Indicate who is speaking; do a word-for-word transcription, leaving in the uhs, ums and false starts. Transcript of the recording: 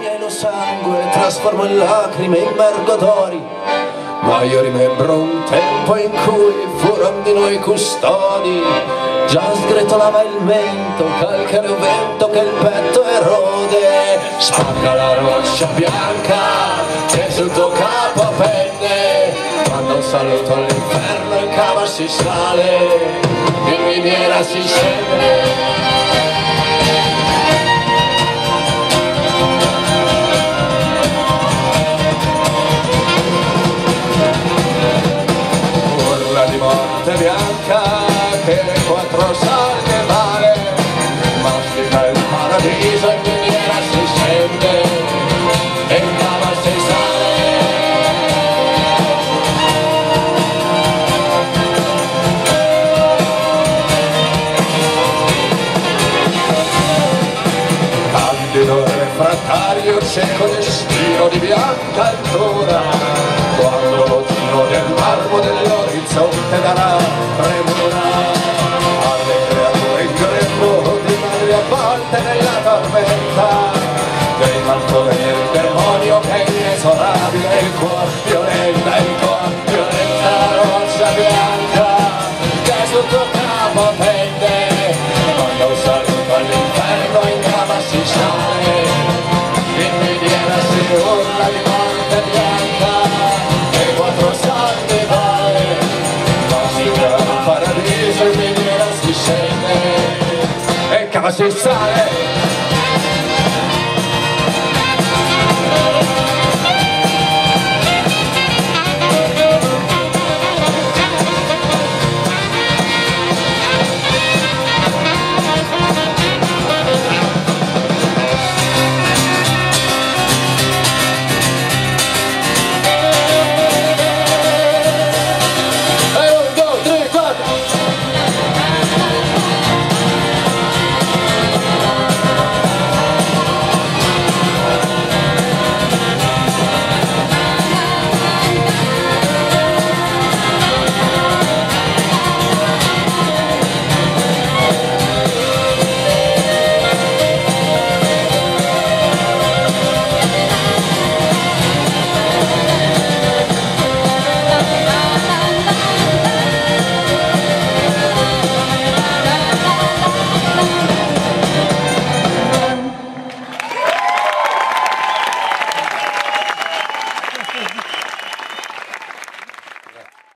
Speaker 1: miei lo sangue trasformo in lacrime, immergo d'ori. Ma io rimembro un tempo in cui furono di noi custodi. Già sgretolava il mento, calcareo vento che il petto erode. Spacca la roccia bianca che sul tuo capo pende. Manda un saluto all'inferno, in cava si sale, in miniera si scende. Di morte bianca che le quattro salve male, mastica il paradiso in miniera si scende e in cava si sale. Candido refrattario cieco destino di bianca altura, quando lo tiro del marmo dell'orizzonte darà premura alle creature in grembo di madri avvolte nella tormenta dei maltoni del demonio che è inesorabile, il cuor violenta, il cuor violenta, la roccia bianca che sul tuo capo pende. Quando un saluto all'inferno in cava si sale, in miniera si urla di morte bianca. Quattro salve vale, mastica il paradiso in miniera si scende e in cava si sale.